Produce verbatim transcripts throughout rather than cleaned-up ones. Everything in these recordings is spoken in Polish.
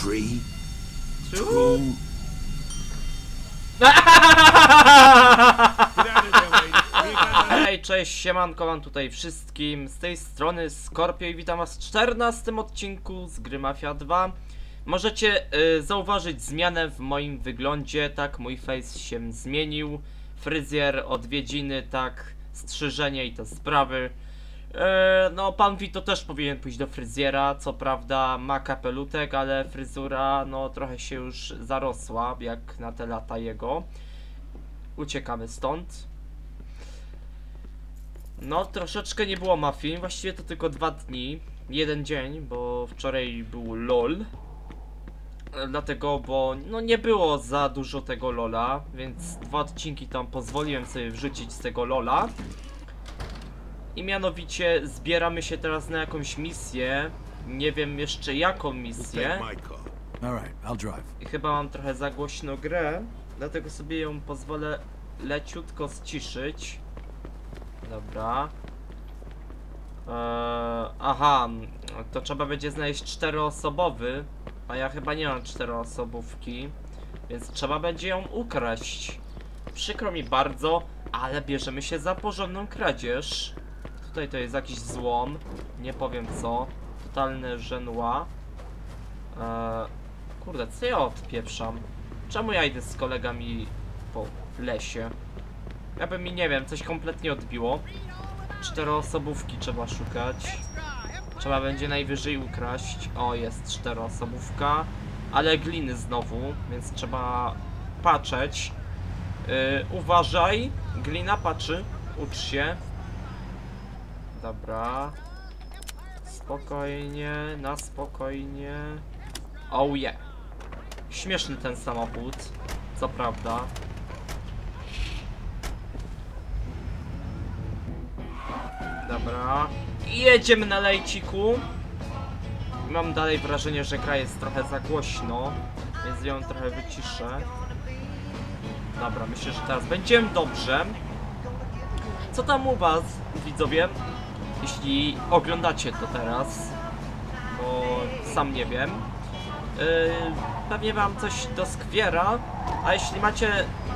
Three, two... Hej, cześć, siemanko wam tutaj wszystkim, z tej strony Scorpio i witam was w czternastym odcinku z gry Mafia dwa. Możecie y, zauważyć zmianę w moim wyglądzie, tak, mój face się zmienił. Fryzjer, odwiedziny, tak, strzyżenie i te sprawy. y, No, pan Vito też powinien pójść do fryzjera, co prawda ma kapelutek, ale fryzura, no, trochę się już zarosła, jak na te lata jego. Uciekamy stąd. No, troszeczkę nie było mafii, właściwie to tylko dwa dni, jeden dzień, bo wczoraj był LOL. Dlatego, bo no nie było za dużo tego LOLa, więc dwa odcinki tam pozwoliłem sobie wrzucić z tego LOLa. I mianowicie zbieramy się teraz na jakąś misję, nie wiem jeszcze jaką misję. I chyba mam trochę za głośno grę, dlatego sobie ją pozwolę leciutko ściszyć. Dobra. Eee, aha, to trzeba będzie znaleźć czteroosobowy, a ja chyba nie mam czteroosobówki, więc trzeba będzie ją ukraść. Przykro mi bardzo, ale bierzemy się za porządną kradzież. Tutaj to jest jakiś złom, nie powiem co. Totalne żenua. Eee, kurde, co ja odpieprzam? Czemu ja idę z kolegami po lesie? Ja by mi, nie wiem, coś kompletnie odbiło. Czteroosobówki trzeba szukać. Trzeba będzie najwyżej ukraść. O, jest czteroosobówka. Ale gliny znowu, więc trzeba patrzeć. Yy, uważaj, glina patrzy. Ucz się. Dobra. Spokojnie, na spokojnie. Oh yeah. Śmieszny ten samochód, co prawda. Dobra. Jedziemy na lejciku. Mam dalej wrażenie, że gra jest trochę za głośno, więc ją trochę wyciszę. Dobra, myślę, że teraz będziemy dobrze. Co tam u was, widzowie? Jeśli oglądacie to teraz, bo sam nie wiem. Yy, pewnie wam coś doskwiera, a jeśli macie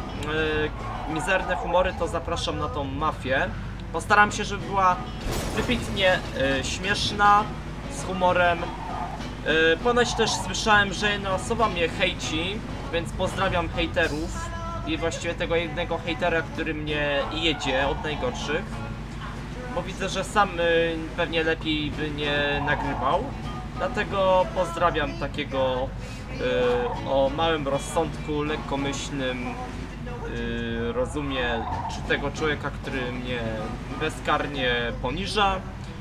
yy, mizerne humory, to zapraszam na tą mafię. Postaram się, żeby była wybitnie y, śmieszna, z humorem. Y, ponoć też słyszałem, że jedna osoba mnie hejci, więc pozdrawiam hejterów. I właściwie tego jednego hejtera, który mnie jedzie od najgorszych. Bo widzę, że sam y, pewnie lepiej by nie nagrywał. Dlatego pozdrawiam takiego y, o małym rozsądku, lekkomyślnym. Yy, rozumie, czy tego człowieka, który mnie bezkarnie poniża.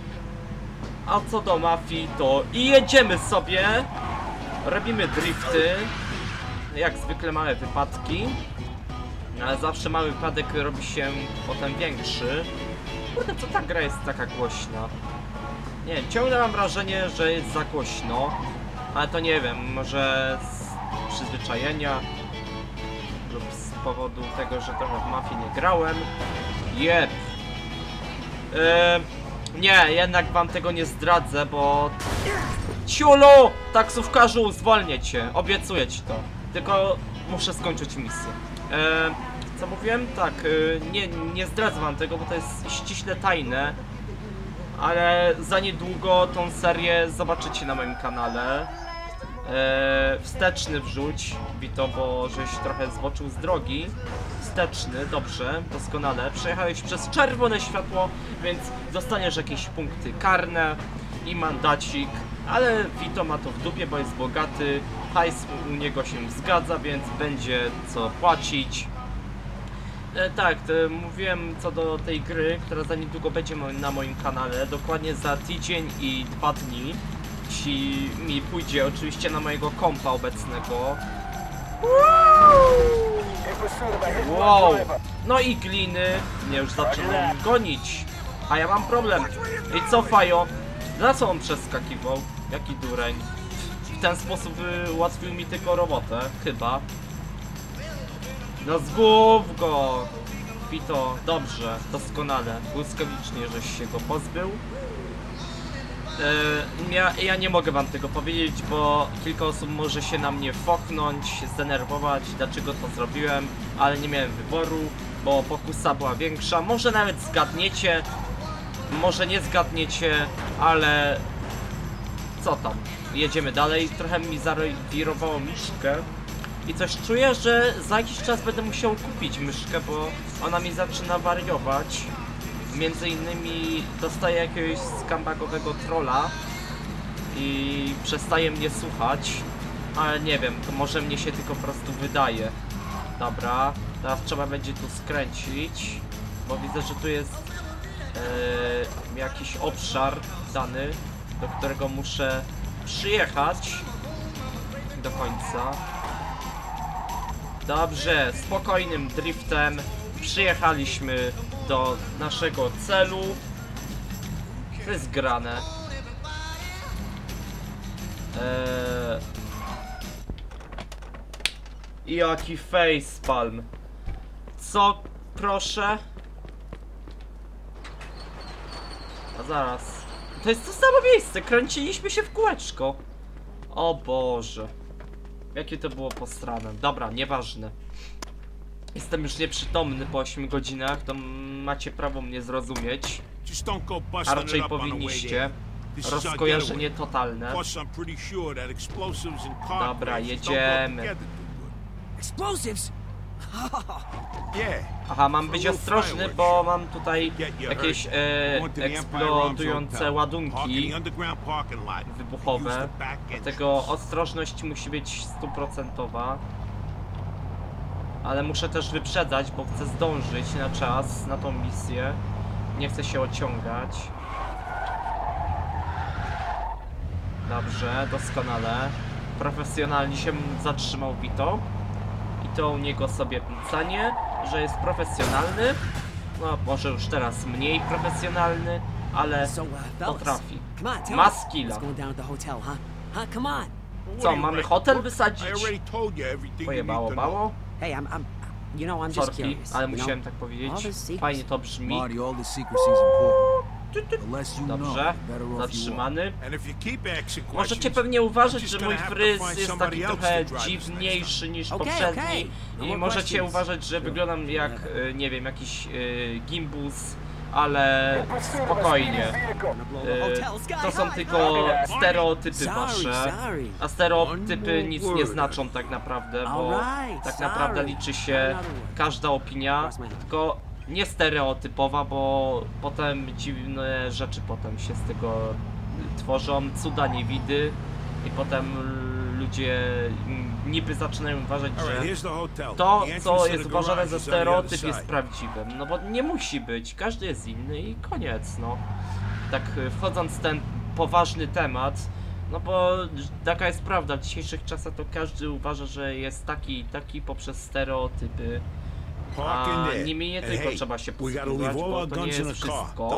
A co do mafii, to i jedziemy sobie, robimy drifty, jak zwykle małe wypadki, ale zawsze mały wypadek robi się potem większy. Kurde, co ta gra jest taka głośna? Nie wiem, ciągle mam wrażenie, że jest za głośno, ale to nie wiem, może z przyzwyczajenia lub z powodu tego, że trochę w mafię nie grałem. Jeb. Yy, nie, jednak wam tego nie zdradzę, bo... Ciulu! Taksówkarzu, zwolnię cię. Obiecuję ci to. Tylko muszę skończyć misję. Yy, co mówiłem? Tak, yy, nie, nie zdradzę wam tego, bo to jest ściśle tajne. Ale za niedługo tą serię zobaczycie na moim kanale. Eee, wsteczny wrzuć, Vito, bo żeś trochę zboczył z drogi. Wsteczny, dobrze, doskonale. Przejechałeś przez czerwone światło, więc dostaniesz jakieś punkty karne i mandacik. Ale Vito ma to w dupie, bo jest bogaty. Hajs u niego się zgadza, więc będzie co płacić. E, tak, to mówiłem co do tej gry, która za niedługo będzie na moim kanale. Dokładnie za tydzień i dwa dni. Jeśli mi pójdzie oczywiście na mojego kompa obecnego. Wow! No i gliny mnie już zaczynają gonić. A ja mam problem. I co, Fajo? Dla co on przeskakiwał? Jaki dureń. W ten sposób ułatwił mi tylko robotę, chyba. No zgub go! Vito, dobrze, doskonale. Błyskawicznie żeś się go pozbył. Yy, ja, ja nie mogę wam tego powiedzieć, bo kilka osób może się na mnie foknąć, zdenerwować, dlaczego to zrobiłem, ale nie miałem wyboru, bo pokusa była większa. Może nawet zgadniecie, może nie zgadniecie, ale co tam, jedziemy dalej. Trochę mi zawirowało myszkę i coś czuję, że za jakiś czas będę musiał kupić myszkę, bo ona mi zaczyna wariować. Między innymi dostaję jakiegoś skambagowego trolla i przestaje mnie słuchać, ale nie wiem, to może mnie się tylko po prostu wydaje. Dobra, teraz trzeba będzie tu skręcić, bo widzę, że tu jest yy, jakiś obszar dany, do którego muszę przyjechać do końca. Dobrze, spokojnym driftem przyjechaliśmy do naszego celu. To jest grane. Eee... Jaki facepalm. Co? Proszę? A zaraz. To jest to samo miejsce. Kręciliśmy się w kółeczko. O Boże. Jakie to było posrane. Dobra, nieważne. Jestem już nieprzytomny po ośmiu godzinach, to macie prawo mnie zrozumieć. A raczej powinniście. Rozkojarzenie totalne. Dobra, jedziemy. Aha, mam być ostrożny, bo mam tutaj jakieś e, eksplodujące ładunki wybuchowe. Dlatego ostrożność musi być stuprocentowa. Ale muszę też wyprzedzać, bo chcę zdążyć na czas, na tą misję. Nie chcę się ociągać. Dobrze, doskonale. Profesjonalnie się zatrzymał Vito. I to u niego sobie pnicanie, że jest profesjonalny. No, może już teraz mniej profesjonalny, ale potrafi. Ma skilla. Co, mamy hotel wysadzić? Pojebało, bało? Hey, I'm, I'm, you know, I'm just Sorki, curious. ale you know? musiałem tak powiedzieć. All the secrets. Fajnie to brzmi. Marty, all the secrecy is important. The less you know, Dobrze, the better off you are. zatrzymany. And if you keep asking Możecie questions, pewnie uważać, you're że just mój gonna have to fryz find jest somebody taki else trochę to drive this next dziwniejszy niż Okay, poprzedni. okay. No I more możecie questions. uważać, że wyglądam jak, e, nie wiem, jakiś e, gimbus, ale spokojnie. E, to są tylko stereotypy wasze. A stereotypy nic nie znaczą tak naprawdę, bo tak naprawdę liczy się każda opinia, tylko nie stereotypowa, bo potem dziwne rzeczy potem się z tego tworzą, cuda niewidy i potem ludzie niby zaczynają uważać, że to, co jest uważane za stereotyp, jest prawdziwym. No bo nie musi być, każdy jest inny i koniec, no. Tak wchodząc w ten poważny temat, no bo taka jest prawda, w dzisiejszych czasach to każdy uważa, że jest taki i taki poprzez stereotypy. A nimi nie tylko trzeba się posługiwać, bo to nie jest wszystko.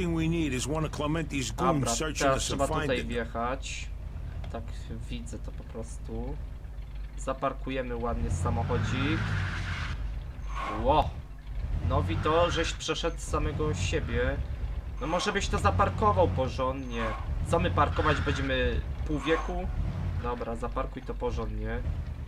Dobra, teraz trzeba tutaj wjechać. Tak, widzę to po prostu. Zaparkujemy ładnie samochodzik. Ło! No Vito, żeś przeszedł z samego siebie. No może byś to zaparkował porządnie. Co my parkować będziemy pół wieku? Dobra, zaparkuj to porządnie.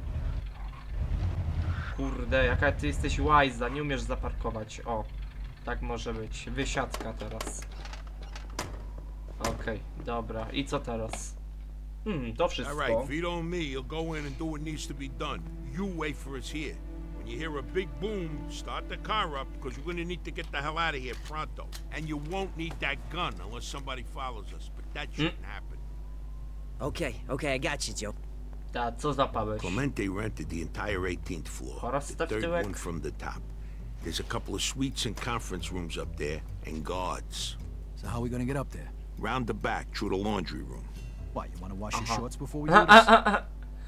Kurde, jaka ty jesteś łajza, nie umiesz zaparkować. O, tak może być. Wysiadka teraz. Okej, okay, dobra. I co teraz? Hmm, to wszystko. Alright, Vito and me, you'll go in and do what needs to be done. You wait for us here. When you hear a big boom, start the car up, because you're gonna need to get the hell out of here pronto. And you won't need that gun unless somebody follows us, but that shouldn't happen. Okay, okay, I got you, Joe. Ta, co zapałeś? Clemente rented the entire eighteenth floor, Oraz the third tyłek. one from the top. There's a couple of suites and conference rooms up there, and guards. So how are we gonna get up there? Round the back, through the laundry room. What, you wanna wash your Aha. shorts before we do this?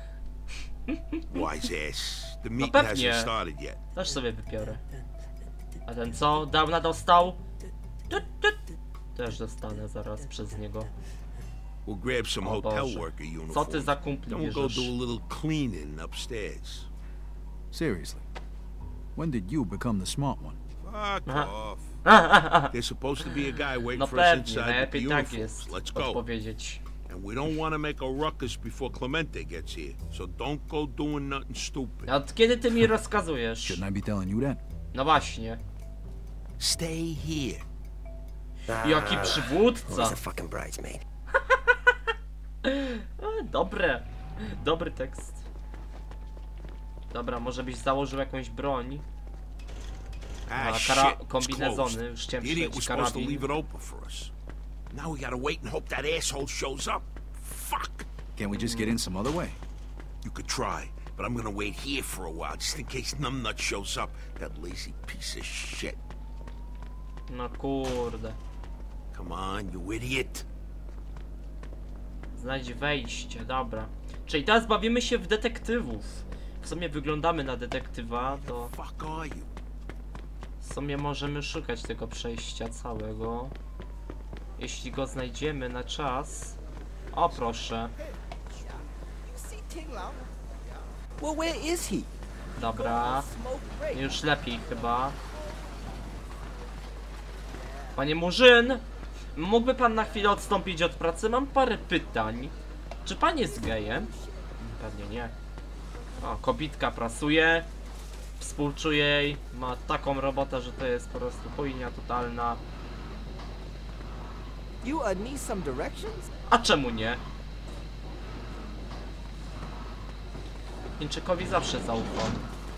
Wise ass. The No meeting pewnie. hasn't started yet. Też sobie wypiorę. A ten co? Dawna dostał? Tut, tut. Też dostanę zaraz przez niego. We'll grab some O hotel Boże. worker uniforms. Co ty za kumpli Then we'll go bierzesz? do a little cleaning upstairs. Seriously, when did you become the smart one? Fuck Aha. off. There's supposed to be a guy waiting No for us pewnie, inside with the najlepiej tak uniforms. jest Let's go. odpowiedzieć. And we don't want to make a ruckus before Clemente gets here. So don't go doing nothing stupid. A od kiedy ty mi rozkazujesz? Shouldn't I be telling you that? No właśnie. Stay here. Jaki Who's przywódca. the fucking bridesmaid? E, Dobre. Dobry tekst. Dobra, może byś założył jakąś broń. Ah, A, shit. kara- It's kombinezony. closed. Już chciałem The idiot przyjąć was supposed to karabin. leave it open for us. Now we gotta wait and hope that asshole shows up. Fuck. Can't we just get in some other way? You could try, but I'm gonna wait here for a while just in case numbnut shows up. That lazy piece of shit. No kurde. Come on, you idiot. Znajdź wejście, dobra. Czyli teraz bawimy się w detektywów. W sumie wyglądamy na detektywa, to Fuck are you? w sumie możemy szukać tego przejścia całego. Jeśli go znajdziemy na czas. O proszę. Well, where is he? Dobra. Już lepiej chyba. Panie Murzyn, mógłby pan na chwilę odstąpić od pracy? Mam parę pytań. Czy pan jest gejem? Pewnie nie. O, kobitka pracuje. Współczuję jej. Ma taką robotę, że to jest po prostu chujnia totalna. You uh, need some directions? A czemu nie? Chińczykowi zawsze zaufam.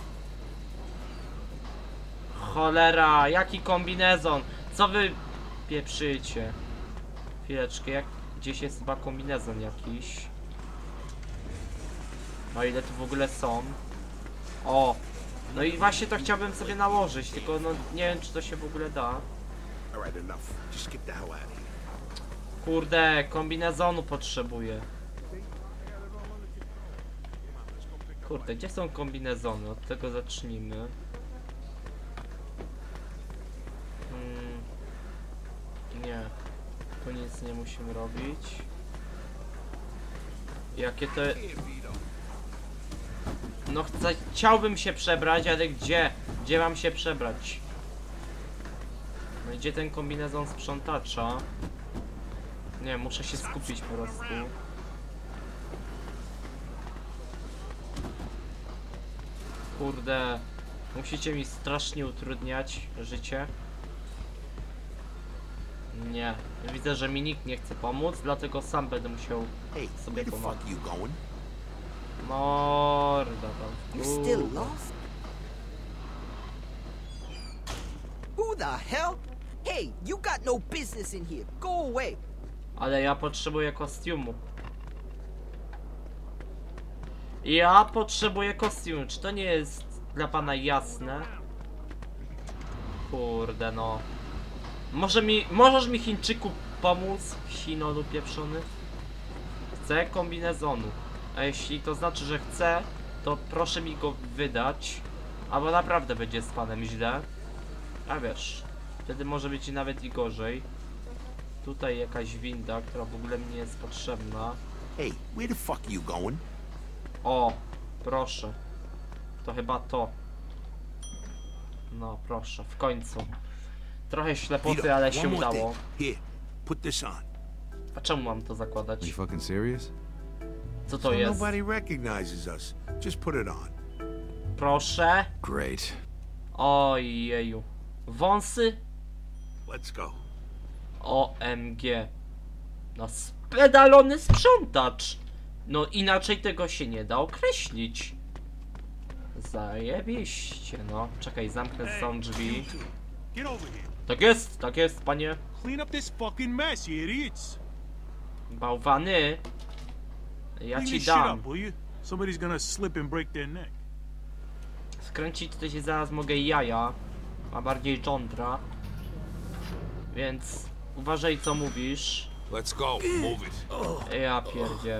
Cholera, jaki kombinezon? Co wy pieprzycie? Chwileczkę, jak gdzieś jest chyba kombinezon jakiś. No ile tu w ogóle są? O! No i właśnie to chciałbym sobie nałożyć, tylko no nie wiem czy to się w ogóle da. Alright, enough. Just get the hell out of here. Kurde, kombinezonu potrzebuję. Kurde, gdzie są kombinezony? Od tego zacznijmy. Hmm. Nie. Tu nic nie musimy robić. Jakie to... No chcę, chciałbym się przebrać, ale gdzie? Gdzie mam się przebrać? No i gdzie ten kombinezon sprzątacza? Nie, muszę się skupić po prostu. Kurde, musicie mi strasznie utrudniać życie. Nie, widzę, że mi nikt nie chce pomóc, dlatego sam będę musiał Hey, sobie where the pomagać. fuck you going? Morda tam. You still kurwa. lost? Who the hell? Hey, you got no business in here. Go away. Ale ja potrzebuję kostiumu. Ja potrzebuję kostiumu. Czy to nie jest dla pana jasne? Kurde no. Może mi, możesz mi Chińczyku pomóc? Chinolu pieprzony? Chcę kombinezonu. A jeśli to znaczy, że chcę, to proszę mi go wydać. Albo naprawdę będzie z panem źle. A wiesz, wtedy może być i nawet i gorzej. Tutaj jakaś winda, która w ogóle mi nie jest potrzebna. Hey, where the fuck you going? O, proszę. To chyba to. No, proszę, w końcu. Trochę ślepoty, Vito, ale one się more udało. thing. Here, put this on. A czemu mam to zakładać? Are you fucking serious? Co to So jest? nobody recognizes us. Just put it on. Proszę. Great. Ojeju. Wąsy? Let's go. O M G. No spedalony sprzątacz. No inaczej tego się nie da określić. Zajebiście, no. Czekaj, zamknę są drzwi. Get over here. Tak jest, tak jest, panie. Clean up this fucking mess, you idiots. Bałwany. Ja Clean ci this shit dam. up, will you? Somebody's gonna slip and break their neck. Skręcić to się zaraz mogę jaja. A bardziej cządra. Więc uważaj co mówisz. Let's go. Move it. Ja pierdzie.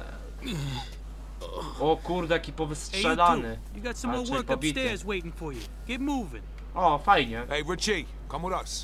O kurde, jaki Hey, you powystrzelany. two. You got some A, more czyli work pobity. upstairs waiting for you. Get moving. O, fajnie. Hey, Richie, come with us.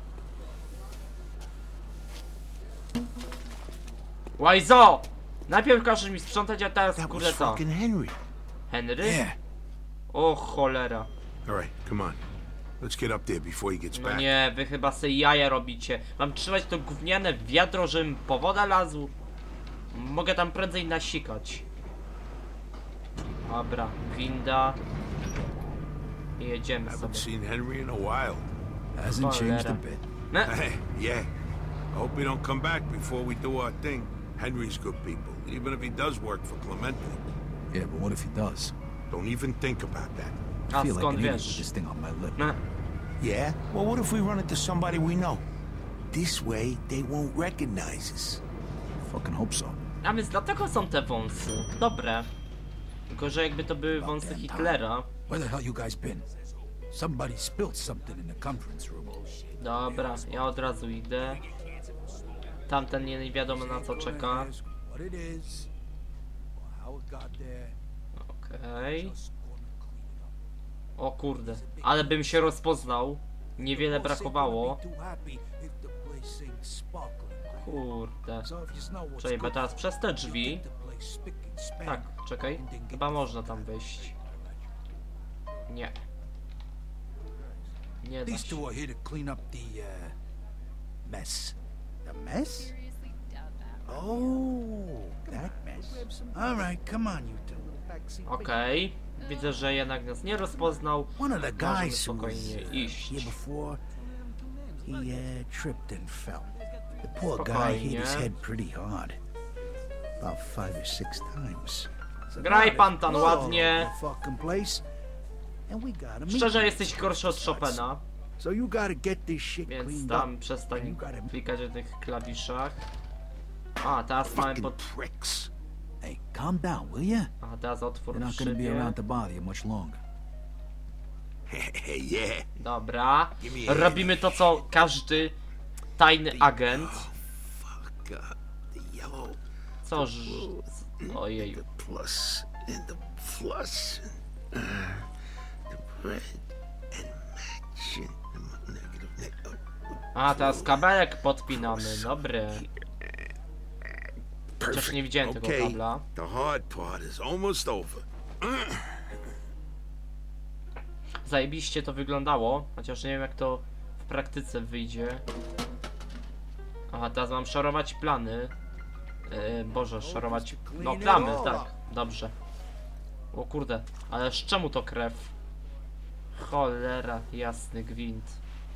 Łajzo! Najpierw każesz mi sprzątać, a teraz That was kurde co? fucking Henry. Henry? Yeah. O cholera. All right, come on. Let's get up there before he gets No back. nie, wy chyba sobie jaja robicie. Mam trzymać to gówniane wiadro, żebym po wodę lazł? Mogę tam prędzej nasikać. Dobra, winda. I jedziemy Haven't sobie. seen Henry in a while. Hasn't changed a Cholera. bit. Ne? Hey, yeah. I hope he don't come back before we do our thing. Henry's good people, even if he does work for Clemente. Yeah, but what if he does? Don't even think about that. A I feel like skąd an idiot with wiesz? this thing on my lip. Ne? Yeah? Well, what if we run into somebody we know? This way, they won't recognize us. Fucking hope so. A więc dlatego są te wąsy. Dobre. Tylko, że jakby to były wąsy Hitlera. Where the hell you guys been? Somebody spilled something in the conference room. Dobra, ja od razu idę. Tamten nie wiadomo na co czeka. What it is, or how it got there. Okej. O kurde, ale bym się rozpoznał. Niewiele brakowało. Kurde. Czekaj, bo teraz przez te drzwi. Tak, czekaj. Chyba można tam wejść. Nie. Nie da These się. two are here to clean up the uh, mess. The mess? Oh, that mess. All right, come on, you two. Okej. Widzę, że jednak nas nie rozpoznał. One of the Możemy guys who was spokojnie uh, iść. here before, he uh, tripped and fell. The poor guy Spokojnie. hit his head pretty hard. About five or six times. So Graj, now they Pantan, all ładnie. over the fucking place, and we gotta meet Szczerze you. jesteś gorszy od Chopina. So you gotta get this shit Więc cleaned tam up. przestań klikać na tych klawiszach. A, teraz mamy Fucking pod... pricks. Hey, calm down, will ya? A, teraz otwór They're w not gonna be szybie. around to bother you much longer. Hey, yeah. Dobra. Give me a Robimy to, co każdy tajny agent. Fuck up. The yellow, Coż... Ojeju. the plus, and the plus. Uh, the red and matching. The negative, negative. A, teraz kabelek podpinamy. Dobry. Chociaż nie widziałem tego Okay, kabla. the hard part is almost over. Zajebiście to wyglądało. Chociaż nie wiem, jak to w praktyce wyjdzie. Aha, teraz mam szorować plany. Yy, Boże, szorować... No, plamy, tak. Dobrze. O kurde, ale z czemu to krew? Cholera, jasny gwint.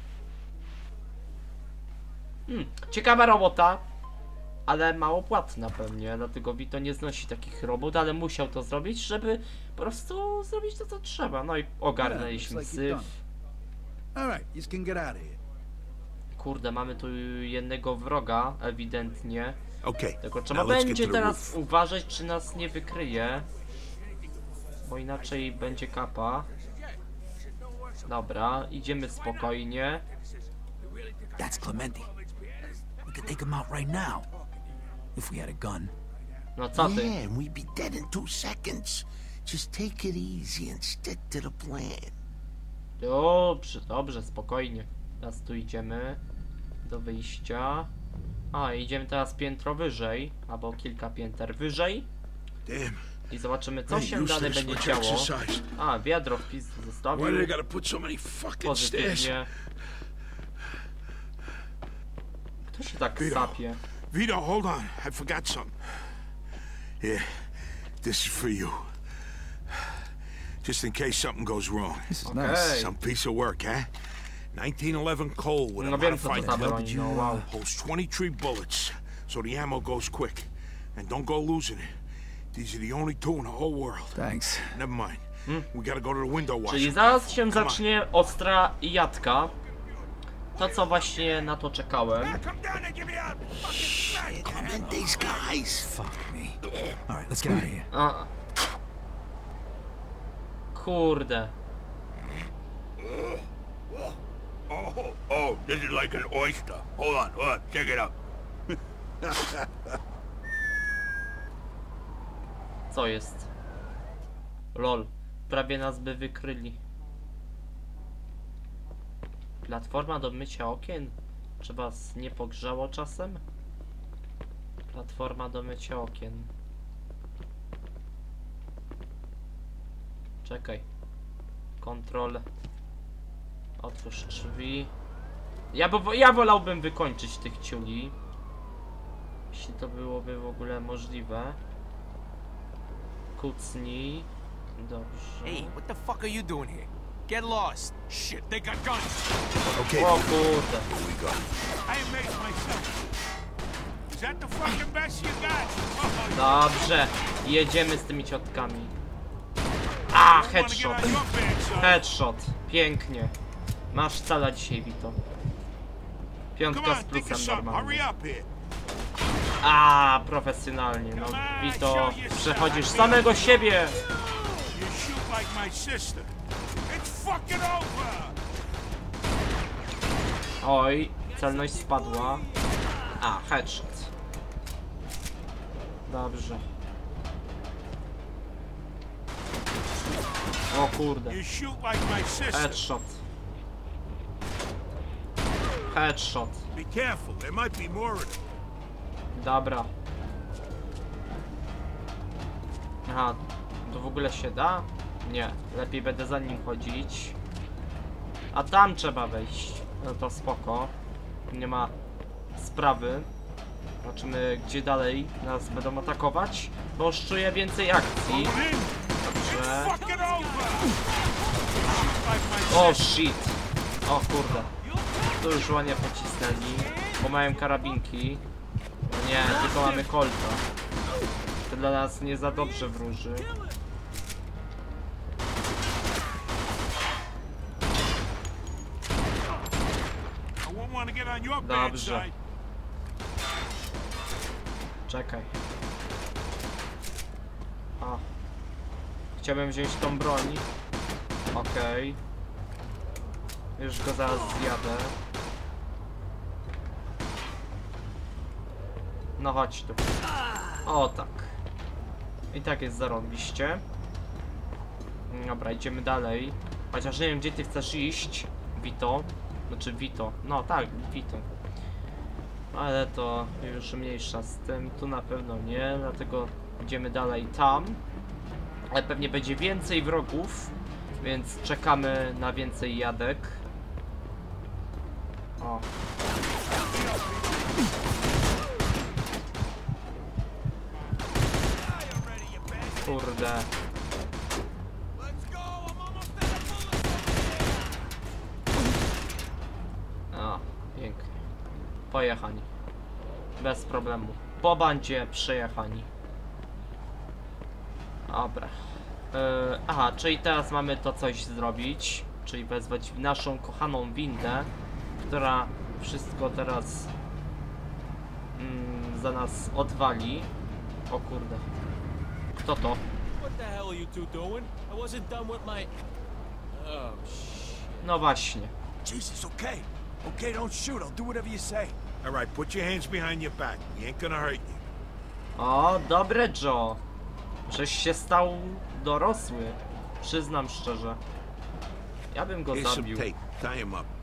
Hmm, ciekawa robota, ale mało płatna pewnie, dlatego Vito nie znosi takich robót, ale musiał to zrobić, żeby po prostu zrobić to, co trzeba. No i ogarnęliśmy syf. All right, you can get out of here. Kurde, mamy tu jednego wroga, ewidentnie. Okay, Tylko trzeba now let's get będzie to the teraz roof. uważać, czy nas nie wykryje. Bo inaczej będzie kapa. Dobra, idziemy spokojnie. That's Clemente. We could take him out right now. If we had a gun. No co ty? Yeah, and we'd be dead in two seconds. Just take it easy and stick to the plan. Dobrze, dobrze, spokojnie. Teraz tu idziemy do wyjścia. A, idziemy teraz piętro wyżej, albo kilka pięter wyżej. Damn. I zobaczymy, co Hey, się dalej useless, będzie much działo. exercise. A, wiadro w pizdu Why do zostawił. they gotta put so many fucking stairs? Pozytywnie. Kto się tak Vito. sapie? Vito, hold on. I forgot something. Here, this is for you. Just in case something goes wrong. This is Okay. nice. Some piece of work, huh? nineteen eleven Cole with a No wiem, co to modified za clip. broń, no wow. Holds twenty-three bullets, so the ammo goes quick. And don't go losing it. These are the only two in the whole world. Thanks. Never mind. We gotta go to the window wash. Czyli zaraz się Come on. zacznie ostra jadka. To, co właśnie na to czekałem. Clemente's guys. Fuck me. All right, let's get out of here. A. Kurde. Oh, oh, this is like an oyster. Hold on, hold on, check it out. Co jest? Lol. Prawie nas by wykryli. Platforma do mycia okien? Czy was nie pogrzało czasem? Platforma do mycia okien. Czekaj. Kontrol. Otwórz drzwi. Ja, bo, ja wolałbym wykończyć tych ciuli. Jeśli to byłoby w ogóle możliwe. Kucnij. Dobrze. Hey, what the fuck are you doing here? Get lost. Shit, they got guns. Okay, O kurde. here we go. I amazed myself. Is that the fucking best you got? Dobrze. Jedziemy z tymi ciotkami. A, headshot. Headshot. Pięknie. Masz cala dzisiaj, Vito. Piątka z plusem normalnie. A, profesjonalnie. No, Vito, przechodzisz samego siebie. Oj, celność spadła. A, headshot. Dobrze. O kurde. Headshot. Headshot. Be careful, there might be more of them. Dobra. Aha, to w ogóle się da? Nie, lepiej będę za nim chodzić. A tam trzeba wejść. No to spoko. Nie ma sprawy. Zobaczymy, gdzie dalej nas będą atakować. Bo już czuję więcej akcji. Dobrze. O shit. O kurde. Tu już ładnie pocisnęli. Bo mają karabinki. No nie, tylko mamy kolta. To dla nas nie za dobrze wróży. Dobrze. Czekaj. A. Chciałbym wziąć tą broń. Okej. Okay. Już go zaraz zjadę. No chodź tu. O tak. I tak jest zarąbiście. Dobra, idziemy dalej. Chociaż nie wiem, gdzie ty chcesz iść, Vito. Znaczy Vito. No tak, Vito. Ale to już mniejsza z tym. Tu na pewno nie, dlatego idziemy dalej tam. Ale pewnie będzie więcej wrogów, więc czekamy na więcej jadek. O. Kurde. O, pięknie. Pojechani. Bez problemu. Po bandzie przejechani. Dobra. Yy, aha, czyli teraz mamy to coś zrobić. Czyli wezwać naszą kochaną windę, która wszystko teraz mm, za nas odwali. O kurde. Kto to? What the hell are you two doing? I wasn't done with my... Oh, shit. No właśnie. Jesus, okay. Okay, don't shoot. I'll do whatever you say. All right, put your hands behind your back. He ain't gonna hurt you. O, dobre Joe. Żeś się stał dorosły. Przyznam szczerze. Ja bym go Here's some zabił. tape. Tie him up.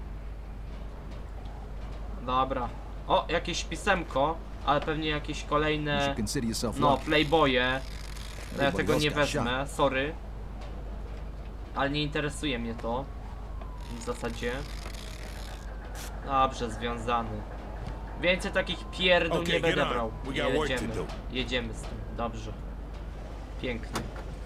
Dobra. O, jakieś pisemko, ale pewnie jakieś kolejne, no, playboye. No, ja tego nie wezmę, sorry. Ale nie interesuje mnie to. W zasadzie. Dobrze, związany. Więcej takich pierdół Okay, nie będę get on. brał. We got work to Jedziemy. do. Jedziemy z tym. Dobrze. Pięknie.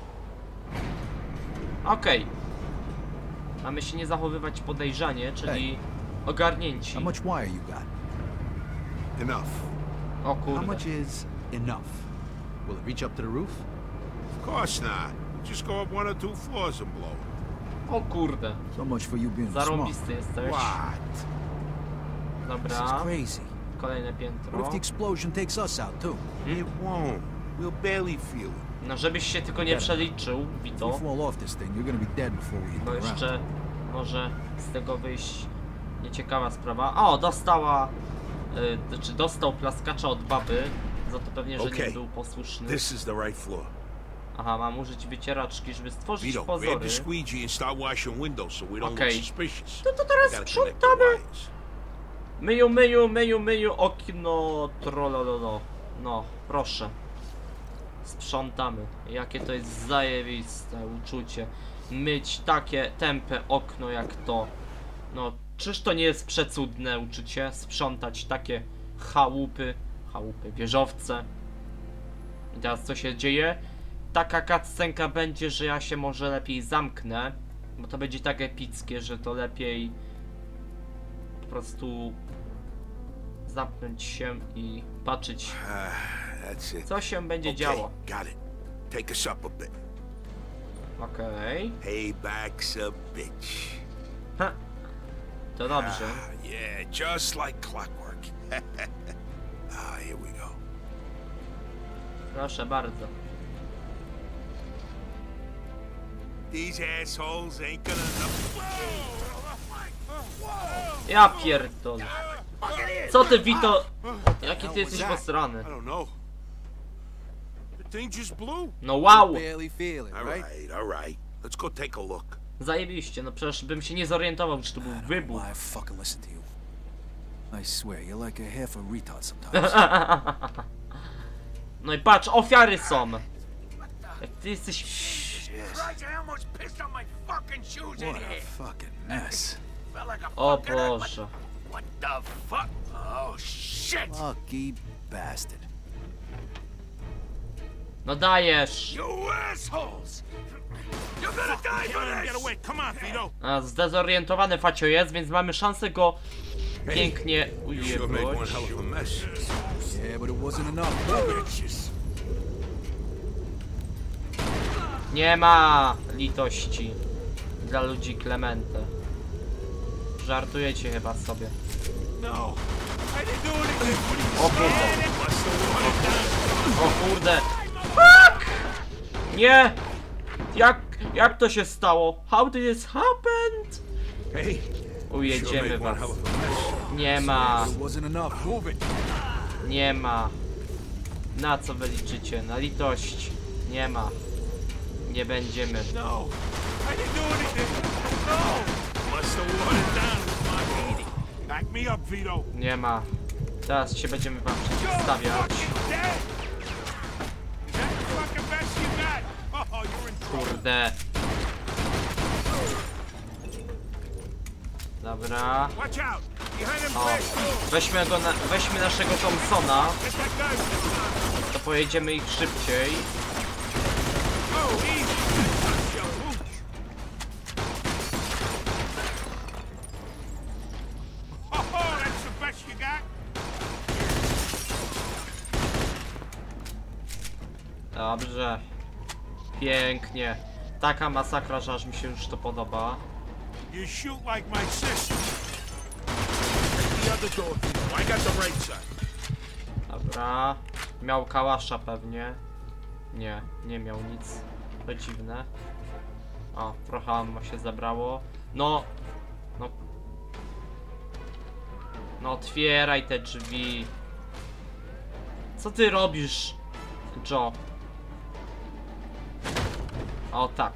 Okej. Mamy się nie zachowywać podejrzanie, czyli ogarnięci. How much wire you got? Enough. O How kurde. much is enough? Will it reach up to the roof? Of course not. Just go up one or two floors and blow. O kurde. So much for you being smart. Zarąbisty jesteś. What? This Dobra. is crazy. Kolejne What piętro. if the explosion takes us out too? It won't. We'll barely feel it. No żebyś się tylko nie przeliczył, If we Vito. fall off this thing, you're gonna be dead before we hit Bo the ground. jeszcze może z tego wyjść nieciekawa sprawa. O, dostała... Yy, czy dostał plaskacza od baby. Za to pewnie, że nie Okay. był posłuszny. This is the right floor. Aha, mam użyć wycieraczki, żeby stworzyć Vito, grab pozory. the squeegee and start washing windows so we don't Okay. look suspicious. To, to teraz We gotta connect the sprzątamy. wires. Myju, myju, myju, myju, okno, trolololo. No, proszę. Sprzątamy. Jakie to jest zajebiste uczucie. Myć takie tępe okno jak to. No, czyż to nie jest przecudne uczucie? Sprzątać takie chałupy, chałupy, wieżowce. I teraz co się dzieje? Taka cutscenka będzie, że ja się może lepiej zamknę, bo to będzie tak epickie, że to lepiej po prostu zamknąć się i patrzeć, That's it. co się będzie Okay, działo. got it. Take us up a bit. Okej. Payback's a bitch. Ha. To dobrze. Ah, yeah, just like clockwork. Ah, here we go. Proszę bardzo. These assholes ain't gonna... Ja pierdolę. Co ty, Vito? Jaki ty jesteś posrany? I don't know. The thing just blew. No wow! Barely feel it, All right? right, all right. Let's go take a look. Zajebiście, no przecież bym się nie zorientował, czy to był wybuch. Why I fucking listen to you? I swear, you're like a half a retard sometimes. No i patrz, ofiary są. Jak ty jesteś... Christ, I almost pissed on my fucking shoes in What here. a fucking mess. Felt like a O fucking earthquake. Boże. What the fuck? Oh, shit. Lucky bastard. No dajesz. You assholes. You're gonna die for this. Get away. Come on, Vito. A, zdezorientowany facio jest, więc mamy szansę go pięknie Sure made one ujebać. hell of a mess. Yeah, but it wasn't enough. Bitches. Nie ma litości dla ludzi Clemente. Żartujecie chyba sobie. No. I didn't do anything. O kurde. Must have wanted down. O kurde. Fuck! Nie! Jak, jak to się stało? How did this happen? Hey. Sure Ujedziemy made one was. hell of a mess. Nie ma. It wasn't enough. Move it. Nie ma. Na co wy liczycie? Na litość. Nie ma. Nie będziemy. No. I didn't do anything. No. Must have watered down with my eating. Back me up, Vito. Nie ma. Teraz się będziemy wam You're przedstawiać. fucking dead. Is that the fucking best you got? Oh, you're in trouble. Kurde. Dobra. Watch out. Behind them O. big doors. Weźmy go na, weźmy naszego Thompsona. Get that guy. To pojedziemy ich szybciej. Oh, easy. Touch your hooch. Oh, that's the best you got? Dobrze. Pięknie. Taka masakra, że aż mi się już to podoba. You shoot like my sister. Take the other door, Vito. I got the right side. Dobra. Miał kałasza pewnie. Nie, nie miał nic. To dziwne. O, trochę ammo się zabrało. No. No. No otwieraj te drzwi. Co ty robisz, Joe? O tak.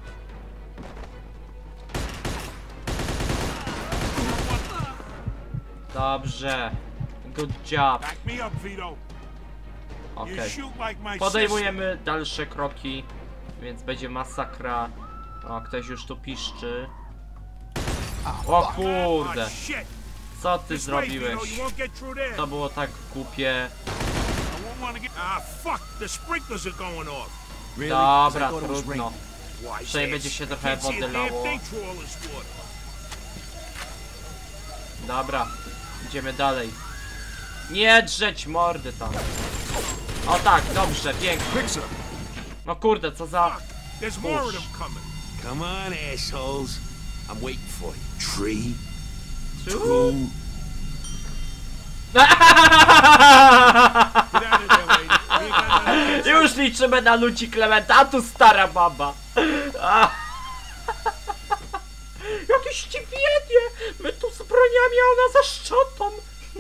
Dobrze. Good job. Back me up, Vito. Okej. You shoot like my sister. Podejmujemy dalsze kroki, więc będzie masakra. O, ktoś już tu piszczy. O kurde, Ah, shit. co ty This way, zrobiłeś? Vito. You won't get through there. To było tak głupie. I won't want to get. Ah, fuck! The sprinklers are going off. Really? 'Cause I Dobra, thought it was trudno. raining. Why? Przynajmniej będzie się trochę Can't see a wody damn lało. thing through all this water. Dobra, idziemy dalej. Nie drzeć mordy tam. O tak, dobrze, pięknie. Fix it. No kurde, co za... Fuck! There's more of them coming. Come on, assholes. I'm waiting for you. Three, two. Get out of there, lady. You ain't got nothing. Już liczymy na ludzi Clementa, a tu stara baba. A. Jakieś dziwienie! My tu z broniami, a ona za szczotą.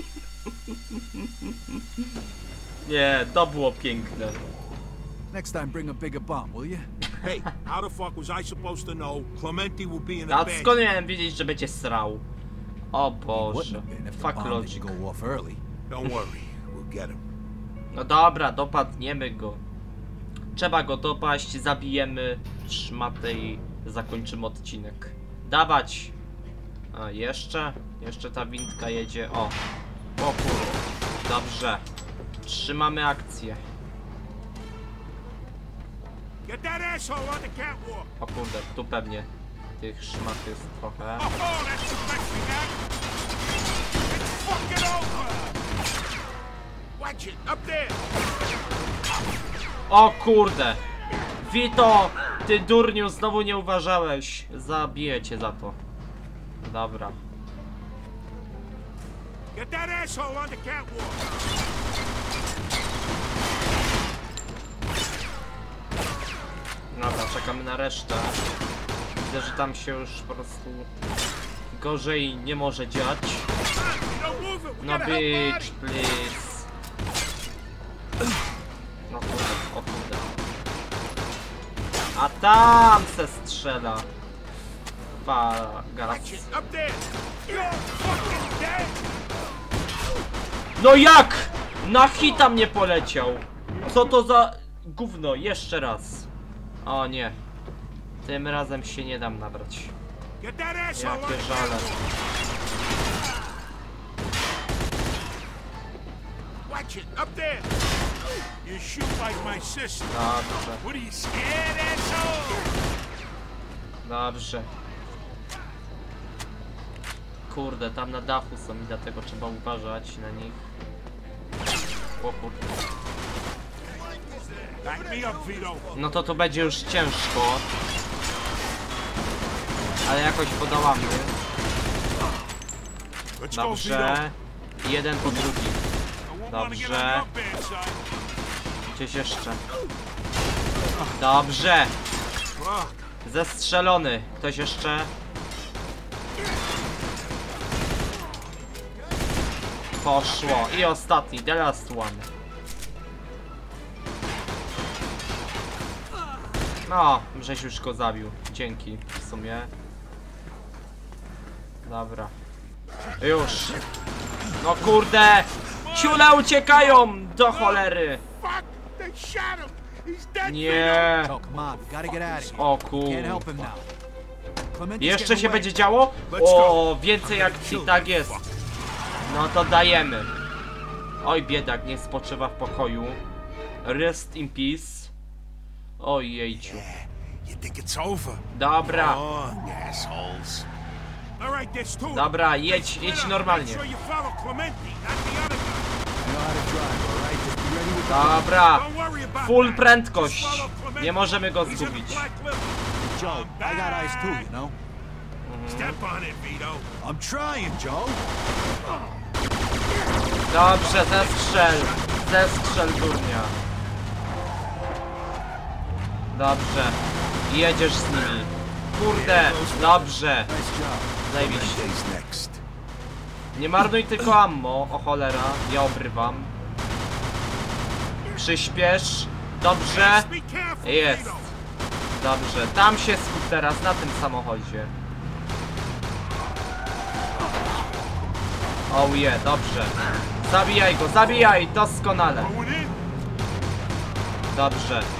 Nie, to było piękne. Next time, bring a bigger bomb, will you? Hey, how the fuck was I supposed to know Clementi will be in a A band? skąd miałem wiedzieć, że będzie srał? O Wouldn't Boże, have been if the fuck bomb logic. didn't go off early. Don't worry, we'll get him. No dobra, dopadniemy go. Trzeba go dopaść, zabijemy szmatę i zakończymy odcinek. Dawać! A, jeszcze? Jeszcze ta windka jedzie. O! O kurde. Dobrze. Trzymamy akcję. Get that asshole on the catwalk. O kurde, tu pewnie tych szmat jest trochę. Oh, that's the flexing act. It's fucking over. Watch it, up there. O kurde! Vito! Ty durniu, znowu nie uważałeś. Zabiję cię za to. Dobra. Get that asshole on the catwalk. Dobra, czekamy na resztę. Widzę, że tam się już po prostu gorzej nie może dziać. Don't move it. We No gotta help bitch, Marty. please. No kurde, o kurde. A tam se strzela. Bagas. Watch it, up there. You're fucking dead. No jak? Na hita mnie poleciał. Co to za gówno? Jeszcze raz. O nie. Tym razem się nie dam nabrać. Get that asshole on the Jakie żale. catwalk. Watch it, up there. You shoot like my sister. Dobrze, What are you scared, asshole? dobrze. Kurde, tam na dachu są i dlatego trzeba uważać na nich. O kurde. Back me up, Vito. No to to będzie już ciężko. Ale jakoś podołamy. Let's go, Vito. Dobrze. Jeden po drugim. I won't wanna get on Dobrze. your bad side. Gdzieś jeszcze. Dobrze. Fuck. Zestrzelony. Ktoś jeszcze? Poszło. I ostatni, the last one. No, żeś już go zabił. Dzięki w sumie. Dobra. Już. No kurde! Ciule uciekają! Do cholery! Fuck! They shot him! He's dead, Nie! Oh, come on. We gotta get out of here. O Can't help him kurwa. now. Clemente's Jeszcze getting się away. będzie działo? O, więcej akcji, tak jest. No to dajemy. Oj, biedak, nie spoczywa w pokoju. Rest in peace. Oj, jejciu. You think it's over? Dobra, Oh, assholes. All right, there's two. dobra, jedź, jedź normalnie. Make sure you follow Clemente, not the other guy. I know how to drive, all right? Just be ready with the Dobra, Don't worry about full that. prędkość. Just follow Clemente. Nie możemy go He's in zgubić. Black River. Joe. I got eyes too, you know? Step on it, Vito. I'm trying, Joe. Dobrze, zestrzel. Zestrzel, durnia. Dobrze. Jedziesz z nimi. Kurde, dobrze. Nice job. Zajebiście. Clemente's next. Nie marnuj tylko ammo, o cholera, ja obrywam. Przyspiesz. Dobrze. Just be careful, Jest. Vito. Dobrze, tam się skup teraz, na tym samochodzie. Oh yeah, dobrze. Zabijaj go, zabijaj, doskonale. Going in. Dobrze.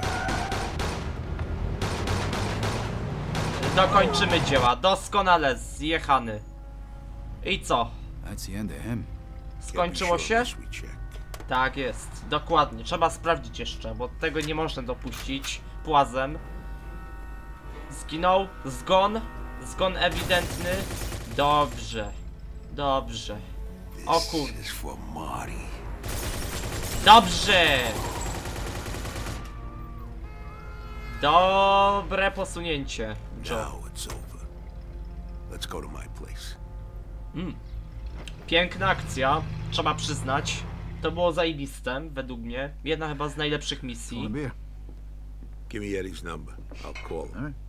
Dokończymy dzieła, doskonale, zjechany. I co? That's the end of him. Skończyło się? This we check. Tak jest, dokładnie. Trzeba sprawdzić jeszcze, bo tego nie można dopuścić płazem. Zginął, zgon, zgon ewidentny. Dobrze, dobrze. O kur... This is for Marty. Dobrze! Dobre posunięcie, Joe. Now it's over. Let's go to my place. Piękna akcja, trzeba przyznać. To było zajebiste, według mnie. Jedna chyba z najlepszych misji. Want a beer? Give me Eddie's number. I'll call him. All right.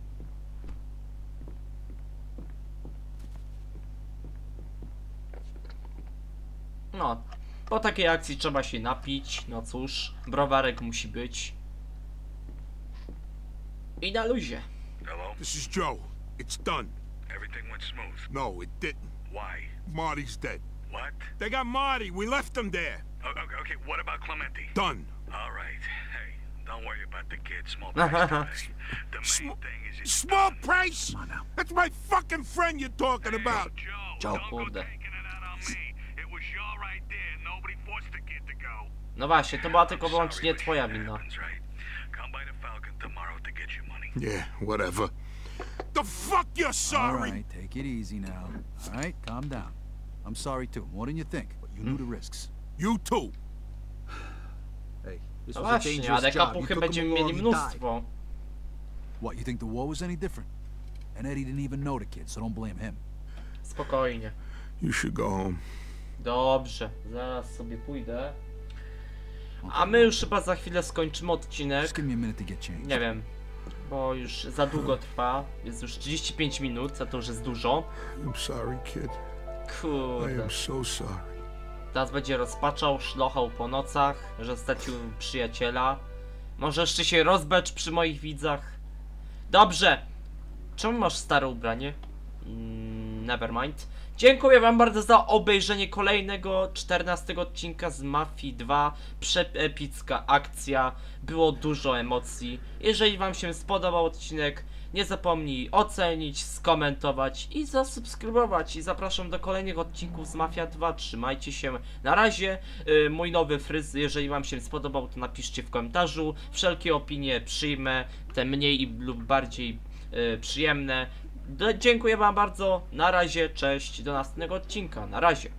No, po takiej akcji trzeba się napić, no cóż, browarek musi być. I na luzie. Hello? This is Joe. It's done. Everything went smooth. No, it didn't. Why? Marty's dead. What? They got Marty. We left him there. Oh, okay, okay, what about Clemente? Done. All right. Hey, don't worry about the kid. Small price to pay. Sm small price? That's my fucking friend you're talking about. O kurde. No właśnie, to była tylko wyłącznie twoja wina. Yeah, whatever. The fuck you're All sorry? right, take it easy now. All right, calm down. I'm sorry too, more than you think, but you knew the risks. You too. Hey, this No was a właśnie, dangerous ale job. You kapuchy took 'em będziemy along, mieli you died. mnóstwo. What, you think the war was any different? And Eddie didn't even know the kid, so don't blame him. Spokojnie. You should go home. Dobrze, zaraz sobie pójdę. A my już chyba za chwilę skończymy odcinek. Just give me a minute to get changed. Nie wiem, bo już za długo trwa. Jest już trzydzieści pięć minut, a to już jest dużo. I'm sorry, kid. I Kurde. am so sorry. Teraz będzie rozpaczał, szlochał po nocach, że stracił przyjaciela. Może jeszcze się rozbecz przy moich widzach. Dobrze. Czemu masz stare ubranie? Mm, nevermind. Dziękuję wam bardzo za obejrzenie kolejnego czternastego odcinka z Mafii dwa. Przeepicka akcja. Było dużo emocji. Jeżeli wam się spodobał odcinek, nie zapomnij ocenić, skomentować i zasubskrybować. I zapraszam do kolejnych odcinków z Mafia dwa. Trzymajcie się. Na razie. Yy, mój nowy fryz, jeżeli wam się spodobał, to napiszcie w komentarzu. Wszelkie opinie przyjmę. Te mniej lub bardziej yy, przyjemne. Do, dziękuję wam bardzo. Na razie. Cześć. Do następnego odcinka. Na razie.